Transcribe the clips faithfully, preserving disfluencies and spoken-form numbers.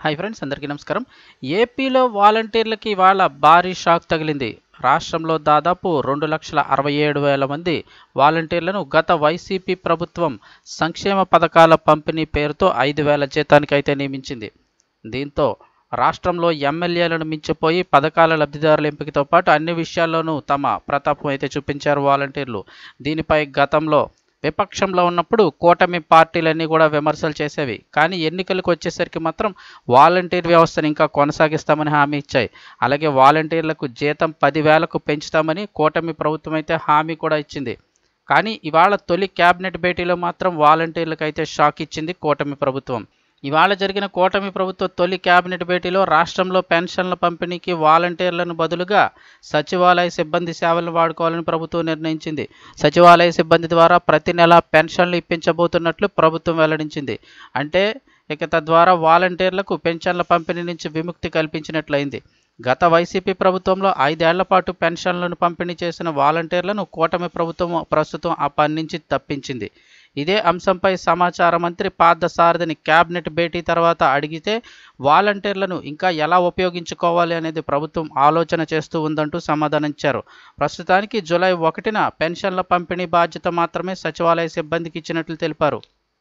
Hi friends, అందరికీ నమస్కారం. ఏపీలో వాలంటీర్లకి ఇవాళ భారీ షాక్ తగిలింది. రాష్ట్రంలో దాదాపు రెండు లక్షల అరవై ఏడు వేల మంది వాలంటీర్లను గత వైసీపీ ప్రభుత్వం సంక్షేమ పథకాల పంపిణీ పేరుతో ఐదు వేల జీతానికైతే నియమించింది. దీంతో రాష్ట్రంలో ఎమ్మెల్యేలను మించిపోయి పథకాల లబ్ధిదారుల ఎంపికతో పాటు అన్ని విషయాల్లోనూ తమ ప్రతాపం అయితే చూపించారు వాలంటీర్లు. దీనిపై గతంలో విపక్షంలో ఉన్నప్పుడు కూటమి పార్టీలన్నీ కూడా విమర్శలు చేసేవి. కానీ ఎన్నికలకు వచ్చేసరికి మాత్రం వాలంటీర్ వ్యవస్థను ఇంకా కొనసాగిస్తామని హామీ ఇచ్చాయి. అలాగే వాలంటీర్లకు జీతం పదివేలకు పెంచుతామని కూటమి ప్రభుత్వం అయితే హామీ కూడా ఇచ్చింది. కానీ ఇవాళ తొలి క్యాబినెట్ భేటీలో మాత్రం వాలంటీర్లకు అయితే షాక్ ఇచ్చింది కూటమి ప్రభుత్వం. ఇవాళ జరిగిన కూటమి ప్రభుత్వ తొలి కేబినెట్ భేటీలో రాష్ట్రంలో పెన్షన్ల పంపిణీకి వాలంటీర్లను బదులుగా సచివాలయ సిబ్బంది సేవలను వాడుకోవాలని ప్రభుత్వం నిర్ణయించింది. సచివాలయ సిబ్బంది ద్వారా ప్రతి నెల పెన్షన్లు ఇప్పించబోతున్నట్లు ప్రభుత్వం వెల్లడించింది. అంటే ఇక తద్వారా వాలంటీర్లకు పెన్షన్ల పంపిణీ నుంచి విముక్తి కల్పించినట్లయింది. గత వైసీపీ ప్రభుత్వంలో ఐదేళ్ల పాటు పెన్షన్లను పంపిణీ చేసిన వాలంటీర్లను కూటమి ప్రభుత్వం ప్రస్తుతం ఆ పని నుంచి తప్పించింది. ఇదే అంశంపై సమాచార మంత్రి పార్థసారథిని క్యాబినెట్ భేటీ తర్వాత అడిగితే వాలంటీర్లను ఇంకా ఎలా ఉపయోగించుకోవాలి అనేది ప్రభుత్వం ఆలోచన చేస్తూ ఉందంటూ సమాధానించారు. ప్రస్తుతానికి జూలై ఒకటిన పెన్షన్ల పంపిణీ బాధ్యత మాత్రమే సచివాలయ సిబ్బందికి ఇచ్చినట్లు తెలిపారు.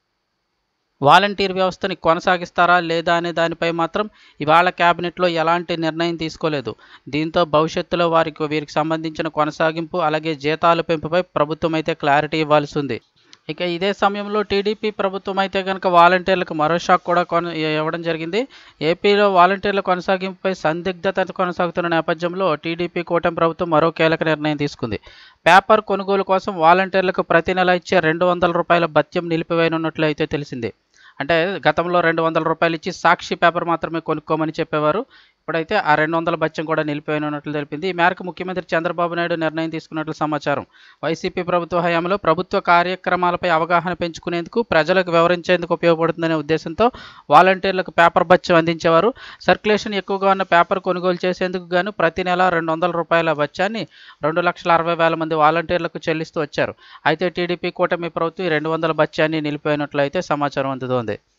వాలంటీర్ వ్యవస్థని కొనసాగిస్తారా లేదా అనే దానిపై మాత్రం ఇవాళ క్యాబినెట్లో ఎలాంటి నిర్ణయం తీసుకోలేదు. దీంతో భవిష్యత్తులో వారికి వీరికి సంబంధించిన కొనసాగింపు అలాగే జీతాల పెంపుపై ప్రభుత్వం అయితే క్లారిటీ ఇవ్వాల్సి ఉంది. ఇక ఇదే సమయంలో టీడీపీ ప్రభుత్వం అయితే కనుక వాలంటీర్లకు మరో షాక్ కూడా కొన ఇవ్వడం జరిగింది. ఏపీలో వాలంటీర్ల కొనసాగింపుపై సందిగ్ధత కొనసాగుతున్న నేపథ్యంలో టీడీపీ కూటమి ప్రభుత్వం మరో కీలక నిర్ణయం తీసుకుంది. పేపర్ కొనుగోలు కోసం వాలంటీర్లకు ప్రతి నెల ఇచ్చే రెండు వందల రూపాయల భత్యం నిలిపివేయనున్నట్లు అయితే తెలిసింది. అంటే గతంలో రెండు వందల రూపాయలు ఇచ్చి సాక్షి పేపర్ మాత్రమే కొనుక్కోమని చెప్పేవారు. ఇప్పుడైతే ఆ రెండు వందల భత్యం కూడా నిలిపివేయనున్నట్లు తెలిపింది. ఈ మేరకు ముఖ్యమంత్రి చంద్రబాబు నాయుడు నిర్ణయం తీసుకున్నట్లు సమాచారం. వైసీపీ ప్రభుత్వ హయాంలో ప్రభుత్వ కార్యక్రమాలపై అవగాహన పెంచుకునేందుకు, ప్రజలకు వివరించేందుకు ఉపయోగపడుతుందనే ఉద్దేశంతో వాలంటీర్లకు పేపర్ భత్యం అందించేవారు. సర్క్యులేషన్ ఎక్కువగా ఉన్న పేపర్ కొనుగోలు చేసేందుకు గాను ప్రతి నెల రెండు వందల రూపాయల భత్యాన్ని రెండు లక్షల అరవై వేల మంది వాలంటీర్లకు చెల్లిస్తూ వచ్చారు. అయితే టీడీపీ కూటమి ప్రభుత్వం రెండు వందల భత్యాన్ని నిలిపివేయనట్లు అయితే సమాచారం అందుతోంది.